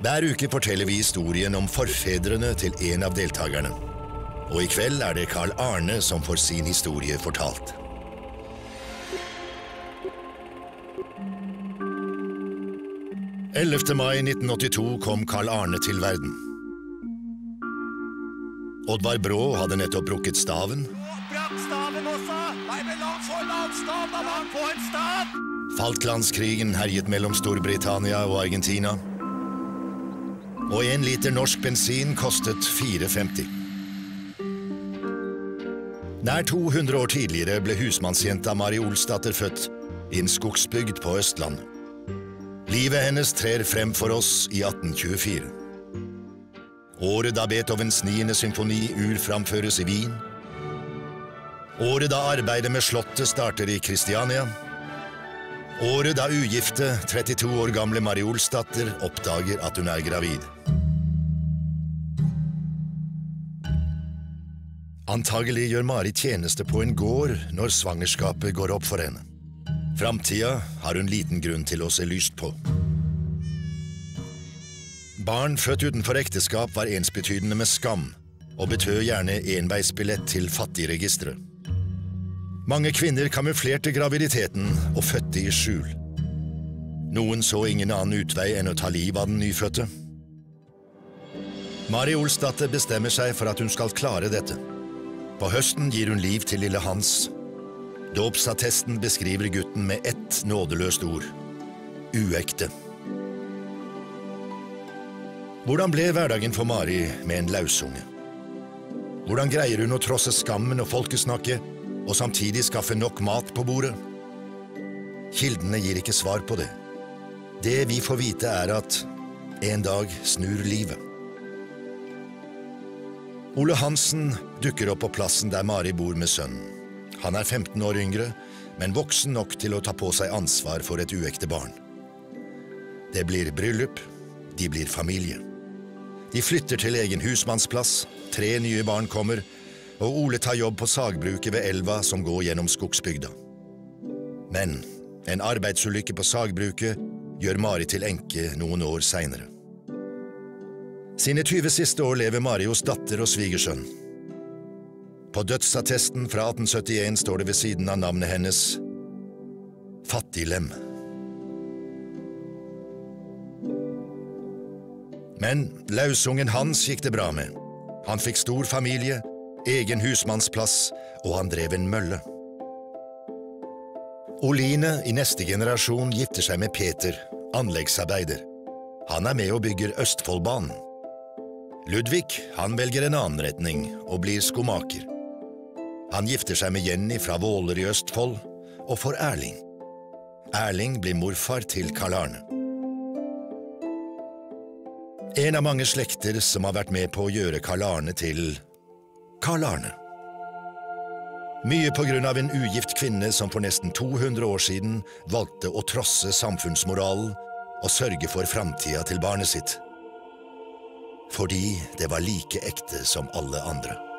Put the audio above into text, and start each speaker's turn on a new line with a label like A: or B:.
A: Hver uke forteller vi historien om forfedrene til en av deltakerne. Og i kveld er det Carl Arne som får sin historie fortalt. «11. mai 1982 kom Carl Arne til verden. Oddvar Brå hadde nettopp brukket staven.
B: Brakk staven også! Nei, men la han få en annen stav, da! La han få en stav!
A: Falklandskrigen herjet mellom Storbritannia og Argentina. Og 1 liter norsk bensin kostet 4,50. Nær 200 år tidligere ble husmannsjenta Mari Olsdatter født i en skogsbygd på Østlandet. Livet hennes trer frem for oss i 1824. Året da Beethovens 9. symfoni urframføres i Wien. Året da arbeidet med slottet starter i Kristiania. Året da ugifte, 32 år gamle Mari Olsdatter oppdager at hun er gravid. Antagelig gjør Mari tjeneste på en gård når svangerskapet går opp for henne. Framtida har hun liten grunn til å se lyst på. Barn født utenfor ekteskap var ensbetydende med skam, og betød gjerne enveisbillett til fattigregisteret. Mange kvinner kamuflerte graviditeten og fødte i skjul. Noen så ingen annen utvei enn å ta liv av den nyfødte. Mari Olsdatter bestemmer seg for at hun skal klare dette. På høsten gir hun liv til lille Hans. Dåpsattesten beskriver gutten med ett nådeløst ord: uekte. Hvordan ble hverdagen for Mari med en lausunge? Hvordan greier hun å trosse skammen og folkesnakket, og samtidig skaffe nok mat på bordet? Kildene gir ikke svar på det. Det vi får vite er at en dag snur livet. Ole Hansen dukker opp på plassen der Mari bor med sønnen. Han er 15 år yngre, men voksen nok til å ta på seg ansvar for et uekte barn. Det blir bryllup, de blir familie. De flytter til egen husmannsplass, 3 nye barn kommer, og Ole tar jobb på sagbruket ved elva som går gjennom skogsbygda. Men en arbeidsulykke på sagbruket gjør Mari til enke noen år senere. Sine 20 siste år lever Mari hos datter og svigersønn. På dødsattesten fra 1871 står det ved siden av navnet hennes Fattiglem. Men lausungen Hans gikk det bra med. Han fikk stor familie, egen husmannsplass, og han drev en mølle. Oline i neste generasjon gifter seg med Peter, anleggsarbeider. Han er med og bygger Østfoldbanen. Ludvig, han velger en annen retning og blir skomaker. Han gifter seg med Jenny fra Våler i Østfold, og får Erling. Erling blir morfar til Carl Arne. En av mange slekter som har vært med på å gjøre Carl Arne til Carl Arne. Mye på grunn av en ugift kvinne som for nesten 200 år siden valgte å trosse samfunnsmoralen og sørge for framtida til barnet sitt. Fordi det var like ekte som alle andre.